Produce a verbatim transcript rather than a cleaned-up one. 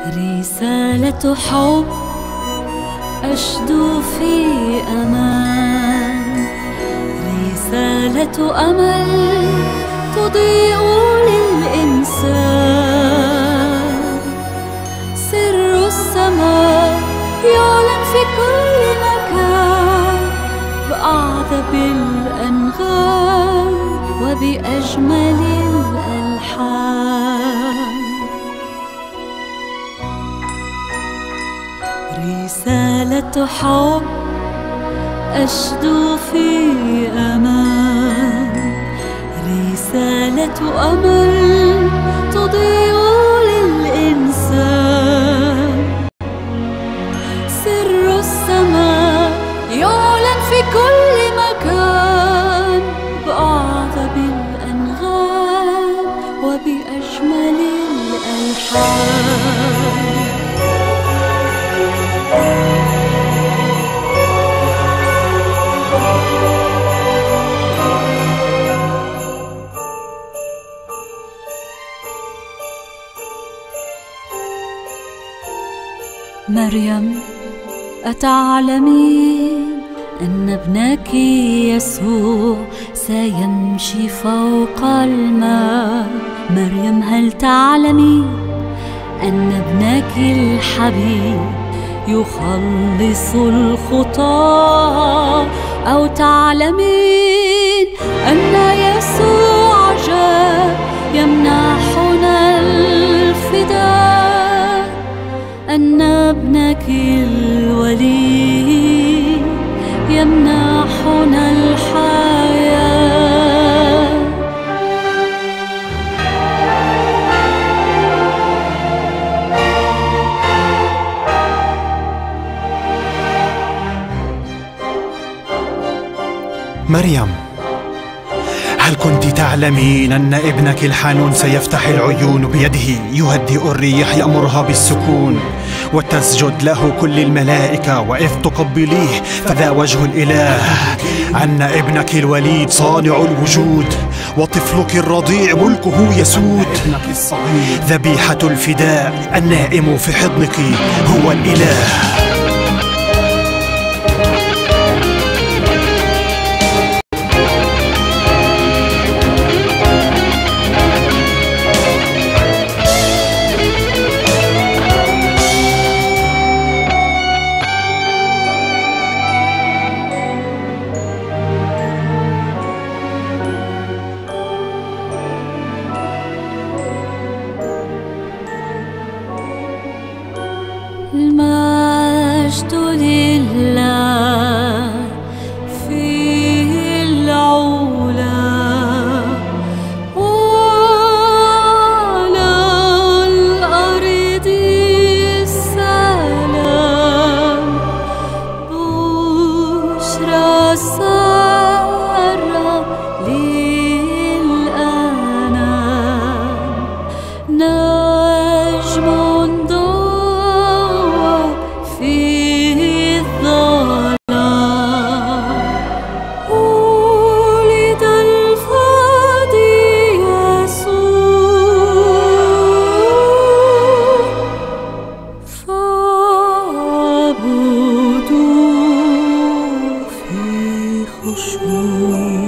رسالة حب أشدو في أمان، رسالة أمل تضيء للإنسان. سر السماء يعلن في كل مكان بأعذب الأنغام وبأجمل الألحان. رسالة حب أشدو في أمان، رسالة أمل تضيء للإنسان. سر السماء يعلن في كل مكان بأعذب الأنغام وبأجمل الألحان. مريم، أتعلمين أن ابنك يسوع سيمشي فوق الماء؟ مريم، هل تعلمين أن ابنك الحبيب يخلص الخطاة؟ أو تعلمين أن يسوع جاء يمنحنا الفداء؟ أن ابنك الوليد يمنحنا الحياة. مريم، هل كنت تعلمين أن ابنك الحنون سيفتح العيون بيده، يهدئ الريح، يأمرها بالسكون، وتسجد له كل الملائكة، وإذ تقبليه فذا وجه الإله؟ أن ابنك الوليد صانع الوجود، وطفلك الرضيع ملكه يسود. ذبيحة الفداء النائم في حضنك هو الإله. المجد لله في العلا، وعلى الأرض السلام. بشرى سارة للأنام، نجم خشوع.